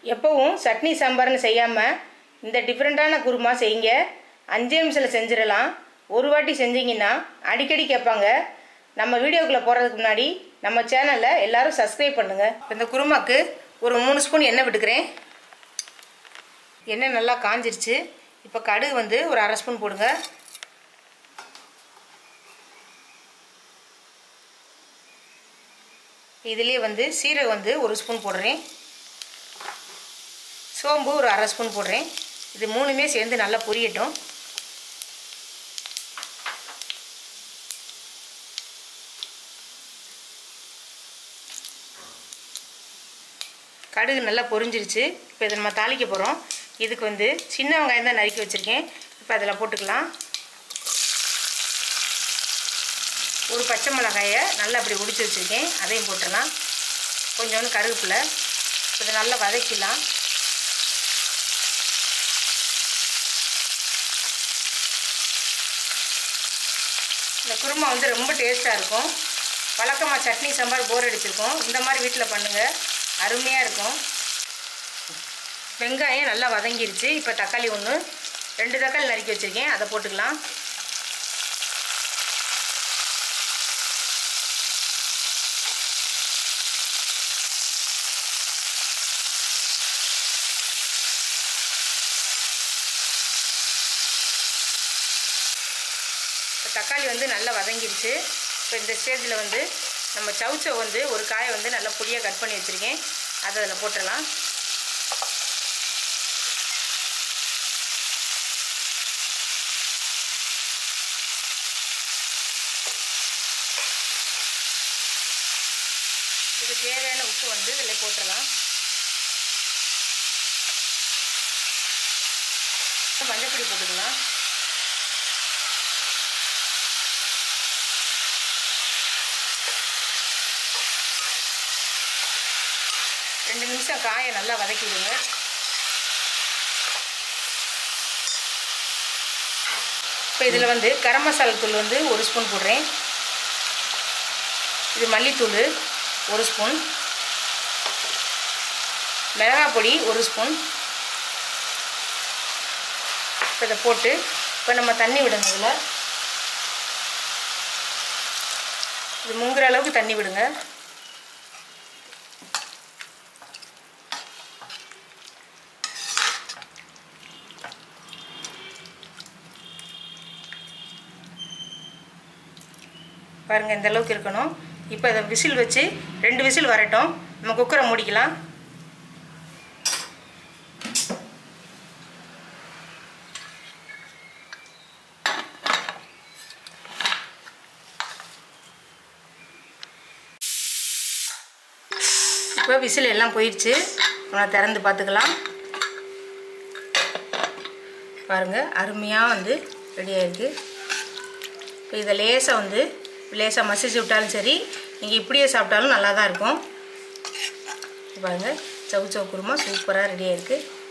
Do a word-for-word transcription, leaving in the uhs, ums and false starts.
எப்பவும் சட்னி சாம்பார்னு செய்யாமல் இந்த டிஃப்ரெண்ட்டான குருமா செய்யுங்க. அஞ்சே நிமிஷத்தில் செஞ்சிடலாம். ஒரு வாட்டி செஞ்சீங்கன்னா அடிக்கடி கேட்பாங்க. நம்ம வீடியோக்குள்ளே போகிறதுக்கு முன்னாடி நம்ம சேனலை எல்லோரும் சப்ஸ்கிரைப் பண்ணுங்கள். இந்த குருமாக்கு ஒரு மூணு ஸ்பூன் எண்ணெய் விட்டுக்கிறேன். எண்ணெய் நல்லா காஞ்சிருச்சு. இப்போ கடுகு வந்து ஒரு அரை ஸ்பூன் போடுங்க. இதுலேயே வந்து சீரகம் வந்து ஒரு ஸ்பூன் போடுறேன். சோம்பு ஒரு அரை ஸ்பூன் போடுறேன். இது மூணுமே சேர்ந்து நல்லா பொரியட்டும். கடுகு நல்லா பொரிஞ்சிருச்சு. இப்போ இதை நம்ம தாளிக்க போகிறோம். இதுக்கு வந்து சின்ன வெங்காயம் தான் நறுக்கி வச்சுருக்கேன். இப்போ அதில் போட்டுக்கலாம். ஒரு பச்சை மிளகாயை நல்லா அப்படி உடிச்சு வச்சுருக்கேன், அதையும் போட்டுடலாம். கொஞ்சோண்டு கருவேப்பிலை. இதை நல்லா வதக்கிடலாம். இந்த குருமா வந்து ரொம்ப டேஸ்ட்டாக இருக்கும். வழக்கமாக சட்னி சாம்பார் போர் அடிச்சிருக்கோம். இந்த மாதிரி வீட்டில் பண்ணுங்கள், அருமையாக இருக்கும். வெங்காயம் நல்லா வதங்கிருச்சு. இப்போ தக்காளி ஒன்று ரெண்டு தக்காளி நறுக்கி வச்சுருக்கேன், அதை போட்டுக்கலாம். இப்போ தக்காளி வந்து நல்லா வதங்கிருச்சு. இப்போ இந்த ஸ்டேஜில் வந்து நம்ம சவுச்சோ வந்து ஒரு காயை வந்து நல்லா பொடியாக கட் பண்ணி வச்சுருக்கேன், அதை அதில் போட்டுடலாம். இதுக்கு தேவையான உப்பு வந்து இதில் போட்டுடலாம். மஞ்சப்பொடி போட்டுக்கலாம். ரெண்டு நிமிஷம் காயை நல்லா வதக்கிடுங்க. இப்போ இதில் வந்து கரம் மசாலா தூள் வந்து ஒரு ஸ்பூன் போடுறேன். இது மல்லித்தூள் ஒரு ஸ்பூன், மிளகாய் பொடி ஒரு ஸ்பூன். இப்போ இதை போட்டு இப்போ நம்ம தண்ணி விடுங்க. இதில் இது முங்குற அளவுக்கு தண்ணி விடுங்க. பாருங்கள், இந்த அளவுக்கு இருக்கணும். இப்போ இதை விசில் வச்சு ரெண்டு விசில் வரட்டும். நம்ம குக்கரை மூடிக்கலாம். இப்போ விசில் எல்லாம் போயிடுச்சு. நம்ம திறந்து பார்த்துக்கலாம். பாருங்கள், அருமையாக வந்து ரெடி ஆகிருக்கு. இப்போ இதை லேசாக வந்து லேசாக மசிச்சு விட்டாலும் சரி, நீங்கள் இப்படியே சாப்பிட்டாலும் நல்லா தான் இருக்கும். பாருங்கள், சவு சவு குருமா சூப்பராக ரெடி ஆகிருக்கு.